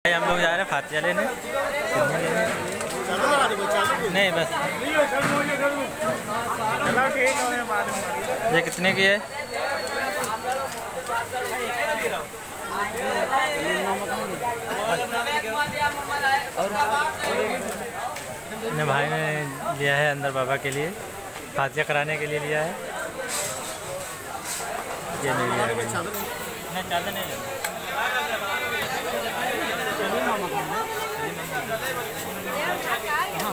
हम लोग जा रहे हैं फातिया लेने। नहीं बस ये कितने की है? अपने भाई ने लिया है अंदर बाबा के लिए, फातिया कराने के लिए लिया है। ये नहीं लिया है, चादर नहीं लिया।